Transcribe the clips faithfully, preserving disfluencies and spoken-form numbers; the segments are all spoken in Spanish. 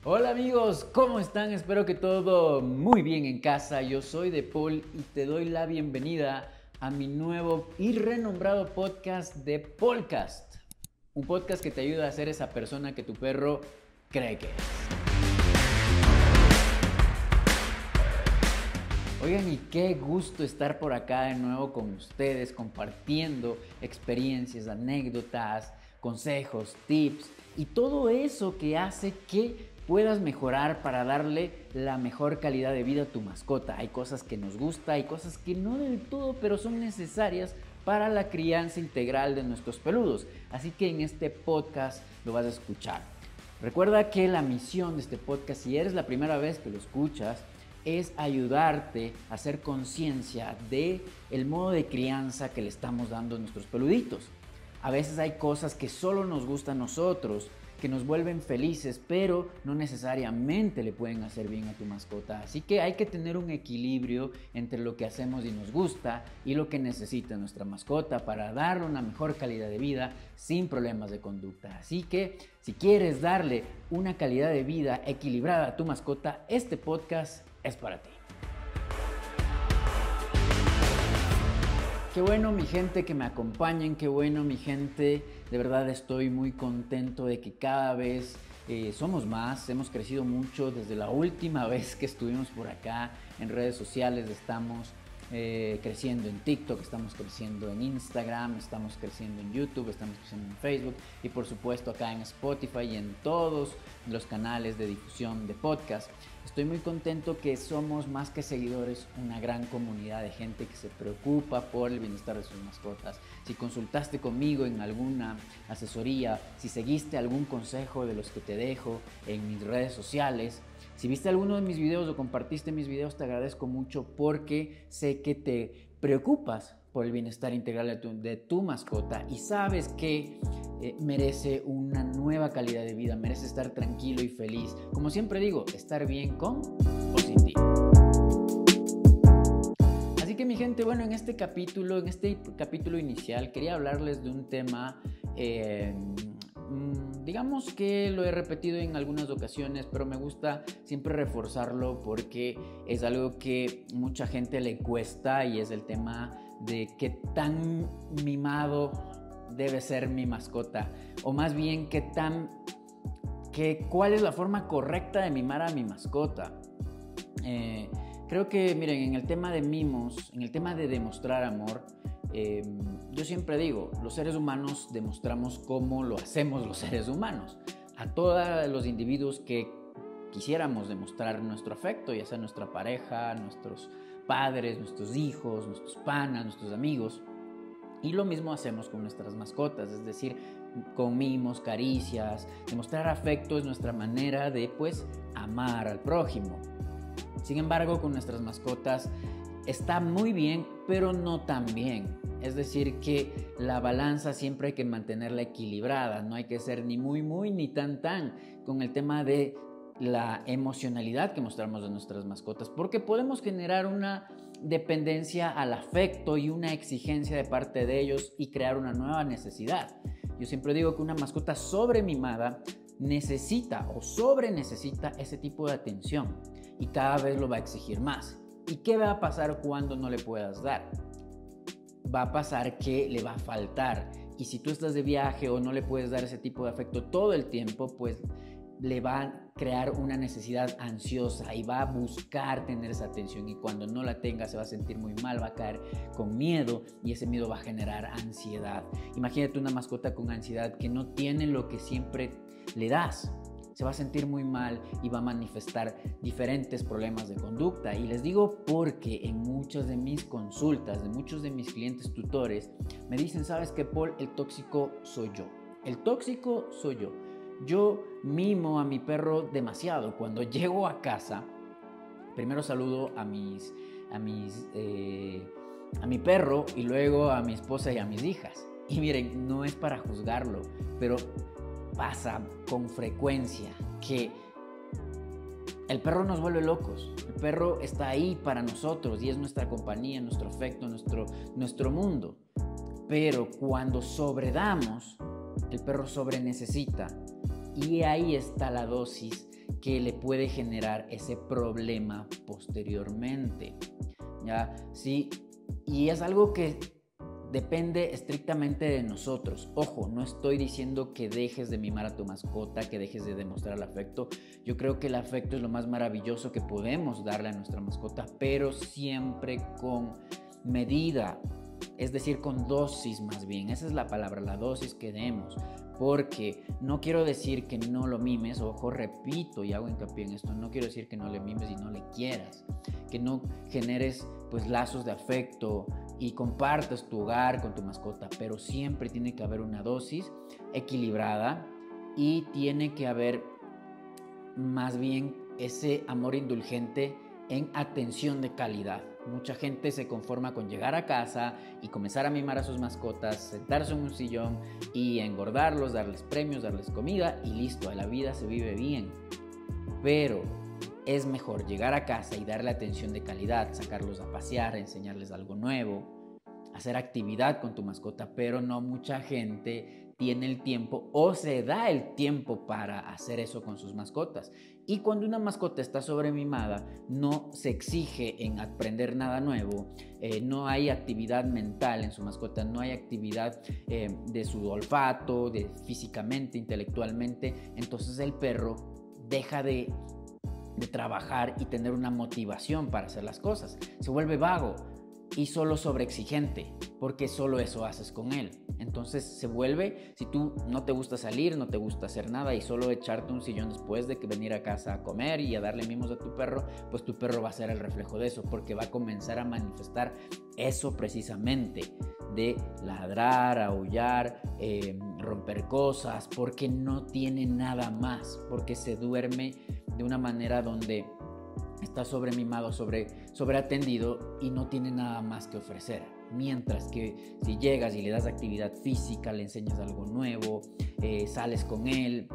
Hola amigos, ¿cómo están? Espero que todo muy bien en casa. Yo soy De Paul y te doy la bienvenida a mi nuevo y renombrado podcast de Polcast. Un podcast que te ayuda a ser esa persona que tu perro cree que es. Oigan, y qué gusto estar por acá de nuevo con ustedes, compartiendo experiencias, anécdotas, consejos, tips y todo eso que hace que puedas mejorar para darle la mejor calidad de vida a tu mascota. Hay cosas que nos gusta, hay cosas que no del todo, pero son necesarias para la crianza integral de nuestros peludos. Así que en este podcast lo vas a escuchar. Recuerda que la misión de este podcast, si eres la primera vez que lo escuchas, es ayudarte a hacer conciencia de el modo de crianza que le estamos dando a nuestros peluditos. A veces hay cosas que solo nos gustan a nosotros, que nos vuelven felices, pero no necesariamente le pueden hacer bien a tu mascota. Así que hay que tener un equilibrio entre lo que hacemos y nos gusta y lo que necesita nuestra mascota para darle una mejor calidad de vida sin problemas de conducta. Así que si quieres darle una calidad de vida equilibrada a tu mascota, este podcast es para ti. Qué bueno mi gente que me acompañen, qué bueno mi gente, de verdad estoy muy contento de que cada vez eh, somos más, hemos crecido mucho desde la última vez que estuvimos por acá en redes sociales, estamos eh, creciendo en TikTok, estamos creciendo en Instagram, estamos creciendo en YouTube, estamos creciendo en Facebook y por supuesto acá en Spotify y en todos los canales de difusión de podcast. Estoy muy contento que somos más que seguidores, una gran comunidad de gente que se preocupa por el bienestar de sus mascotas. Si consultaste conmigo en alguna asesoría, si seguiste algún consejo de los que te dejo en mis redes sociales, si viste alguno de mis videos o compartiste mis videos, te agradezco mucho porque sé que te preocupas por el bienestar integral de tu, de tu mascota y sabes que eh, merece una nueva calidad de vida, merece estar tranquilo y feliz. Como siempre digo, estar bien con o sin ti. Así que mi gente, bueno, en este capítulo, en este capítulo inicial, quería hablarles de un tema, eh, digamos que lo he repetido en algunas ocasiones, pero me gusta siempre reforzarlo porque es algo que mucha gente le cuesta y es el tema de qué tan mimado debe ser mi mascota, o más bien qué tan, qué, cuál es la forma correcta de mimar a mi mascota. Eh, creo que, miren, en el tema de mimos, en el tema de demostrar amor, eh, yo siempre digo, los seres humanos demostramos cómo lo hacemos los seres humanos. A todos los individuos que quisiéramos demostrar nuestro afecto, ya sea nuestra pareja, nuestros padres, nuestros hijos, nuestros panas, nuestros amigos. Y lo mismo hacemos con nuestras mascotas, es decir, con mimos, caricias. Demostrar afecto es nuestra manera de, pues, amar al prójimo. Sin embargo, con nuestras mascotas está muy bien, pero no tan bien. Es decir, que la balanza siempre hay que mantenerla equilibrada. No hay que ser ni muy, muy, ni tan, tan con el tema de la emocionalidad que mostramos de nuestras mascotas, porque podemos generar una dependencia al afecto y una exigencia de parte de ellos y crear una nueva necesidad. Yo siempre digo que una mascota sobremimada necesita o sobre necesita ese tipo de atención y cada vez lo va a exigir más. ¿Y qué va a pasar cuando no le puedas dar? Va a pasar que le va a faltar, y si tú estás de viaje o no le puedes dar ese tipo de afecto todo el tiempo, pues le va a crear una necesidad ansiosa y va a buscar tener esa atención, y cuando no la tenga se va a sentir muy mal, va a caer con miedo y ese miedo va a generar ansiedad. Imagínate una mascota con ansiedad que no tiene lo que siempre le das. Se va a sentir muy mal y va a manifestar diferentes problemas de conducta. Y les digo porque en muchas de mis consultas, de muchos de mis clientes tutores, me dicen, ¿sabes qué, Paul? El tóxico soy yo. El tóxico soy yo. Yo mimo a mi perro demasiado. Cuando llego a casa, primero saludo a mis, a mis, eh, a mi perro y luego a mi esposa y a mis hijas. Y miren, no es para juzgarlo, pero pasa con frecuencia que el perro nos vuelve locos. El perro está ahí para nosotros y es nuestra compañía, nuestro afecto, nuestro, nuestro mundo. Pero cuando sobredamos, el perro sobre necesita. Y ahí está la dosis que le puede generar ese problema posteriormente, ¿ya? Sí, y es algo que depende estrictamente de nosotros. Ojo, no estoy diciendo que dejes de mimar a tu mascota, que dejes de demostrar el afecto. Yo creo que el afecto es lo más maravilloso que podemos darle a nuestra mascota, pero siempre con medida, es decir, con dosis más bien. Esa es la palabra, la dosis que demos. Porque no quiero decir que no lo mimes, ojo, repito y hago hincapié en esto, no quiero decir que no le mimes y no le quieras, que no generes pues lazos de afecto y compartas tu hogar con tu mascota, pero siempre tiene que haber una dosis equilibrada y tiene que haber más bien ese amor indulgente en atención de calidad. Mucha gente se conforma con llegar a casa y comenzar a mimar a sus mascotas, sentarse en un sillón y engordarlos, darles premios, darles comida y listo, la vida se vive bien. Pero es mejor llegar a casa y darle atención de calidad, sacarlos a pasear, enseñarles algo nuevo, hacer actividad con tu mascota, pero no mucha gente tiene el tiempo o se da el tiempo para hacer eso con sus mascotas. Y cuando una mascota está sobremimada, no se exige en aprender nada nuevo, eh, no hay actividad mental en su mascota, no hay actividad eh, de su olfato, de físicamente, intelectualmente, entonces el perro deja de, de trabajar y tener una motivación para hacer las cosas, se vuelve vago y solo sobreexigente, porque solo eso haces con él. Entonces se vuelve, si tú no te gusta salir, no te gusta hacer nada y solo echarte un sillón después de que venir a casa a comer y a darle mimos a tu perro, pues tu perro va a ser el reflejo de eso, porque va a comenzar a manifestar eso precisamente, de ladrar, aullar, eh, romper cosas, porque no tiene nada más, porque se duerme de una manera donde está sobremimado, sobre, sobreatendido y no tiene nada más que ofrecer. Mientras que si llegas y le das actividad física, le enseñas algo nuevo, eh, sales con él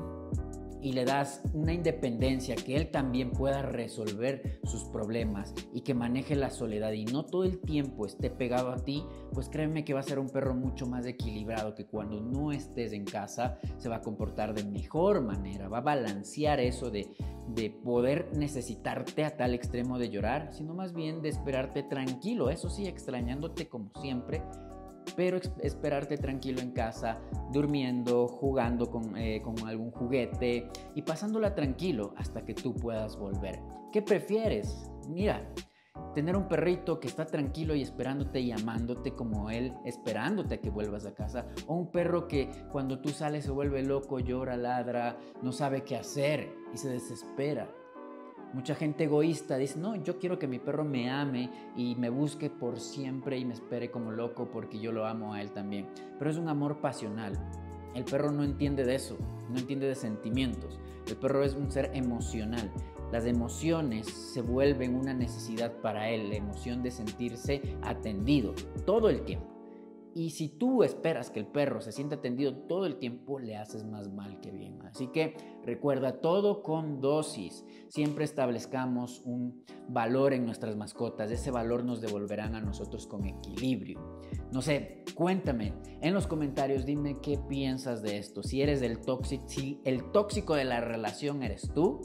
y le das una independencia, que él también pueda resolver sus problemas y que maneje la soledad y no todo el tiempo esté pegado a ti, pues créeme que va a ser un perro mucho más equilibrado, que cuando no estés en casa se va a comportar de mejor manera, va a balancear eso de, de poder necesitarte a tal extremo de llorar, sino más bien de esperarte tranquilo, eso sí, extrañándote como siempre, pero esperarte tranquilo en casa, durmiendo, jugando con, eh, con algún juguete y pasándola tranquilo hasta que tú puedas volver. ¿Qué prefieres? Mira, tener un perrito que está tranquilo y esperándote y amándote como él, esperándote a que vuelvas a casa, o un perro que cuando tú sales se vuelve loco, llora, ladra, no sabe qué hacer y se desespera. Mucha gente egoísta dice, no, yo quiero que mi perro me ame y me busque por siempre y me espere como loco porque yo lo amo a él también. Pero es un amor pasional. El perro no entiende de eso, no entiende de sentimientos. El perro es un ser emocional. Las emociones se vuelven una necesidad para él, la emoción de sentirse atendido todo el tiempo. Y si tú esperas que el perro se sienta atendido todo el tiempo, le haces más mal que bien. Así que recuerda, todo con dosis. Siempre establezcamos un valor en nuestras mascotas. Ese valor nos devolverán a nosotros con equilibrio. No sé, cuéntame en los comentarios, dime qué piensas de esto. Si eres el tóxico, si el tóxico de la relación eres tú,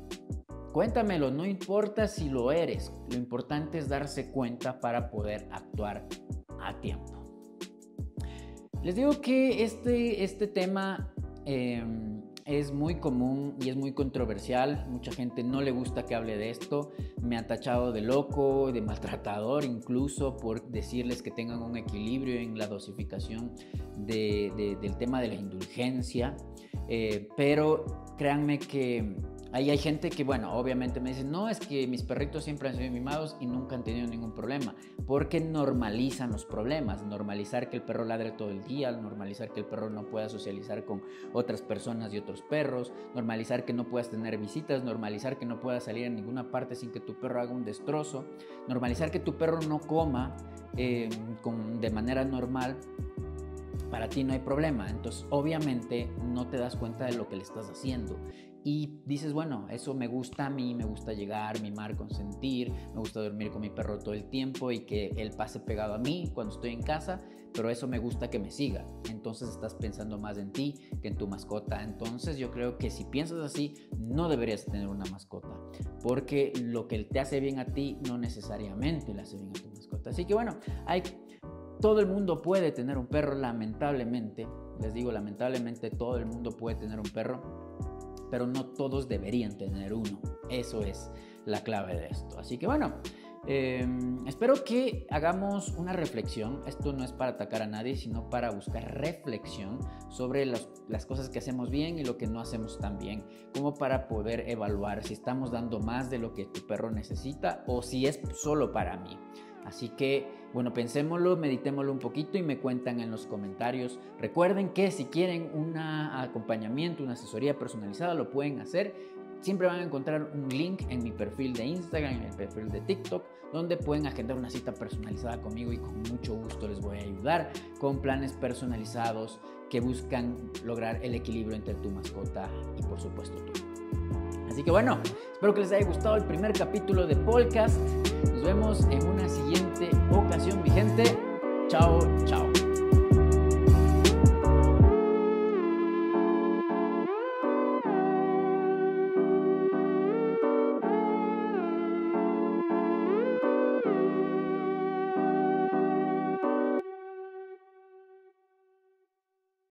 cuéntamelo. No importa si lo eres. Lo importante es darse cuenta para poder actuar a tiempo. Les digo que este, este tema eh, es muy común y es muy controversial. Mucha gente no le gusta que hable de esto. Me ha tachado de loco, de maltratador, incluso por decirles que tengan un equilibrio en la dosificación de, de, del tema de la indulgencia. Eh, pero créanme que ahí hay gente que, bueno, obviamente me dice, no, es que mis perritos siempre han sido mimados y nunca han tenido ningún problema, porque normalizan los problemas, normalizar que el perro ladre todo el día, normalizar que el perro no pueda socializar con otras personas y otros perros, normalizar que no puedas tener visitas, normalizar que no puedas salir a ninguna parte sin que tu perro haga un destrozo, normalizar que tu perro no coma eh, con, de manera normal. para ti no hay problema. Entonces, obviamente, no te das cuenta de lo que le estás haciendo. Y dices, bueno, eso me gusta a mí, me gusta llegar, mimar, consentir, me gusta dormir con mi perro todo el tiempo y que él pase pegado a mí cuando estoy en casa, pero eso me gusta que me siga. Entonces estás pensando más en ti que en tu mascota. Entonces yo creo que si piensas así, no deberías tener una mascota, porque lo que te hace bien a ti no necesariamente le hace bien a tu mascota. Así que bueno, hay... todo el mundo puede tener un perro, lamentablemente. Les digo, lamentablemente todo el mundo puede tener un perro, pero no todos deberían tener uno. Eso es la clave de esto. Así que bueno, eh, espero que hagamos una reflexión. Esto no es para atacar a nadie, sino para buscar reflexión sobre los, las cosas que hacemos bien y lo que no hacemos tan bien, como para poder evaluar si estamos dando más de lo que tu perro necesita o si es solo para mí. Así que, bueno, pensémoslo, meditémoslo un poquito y me cuentan en los comentarios. Recuerden que si quieren un acompañamiento, una asesoría personalizada, lo pueden hacer. Siempre van a encontrar un link en mi perfil de Instagram, en el perfil de TikTok, donde pueden agendar una cita personalizada conmigo y con mucho gusto les voy a ayudar con planes personalizados que buscan lograr el equilibrio entre tu mascota y, por supuesto, tú. Así que bueno, espero que les haya gustado el primer capítulo de podcast. Nos vemos en una siguiente ocasión, mi gente. Chao, chao.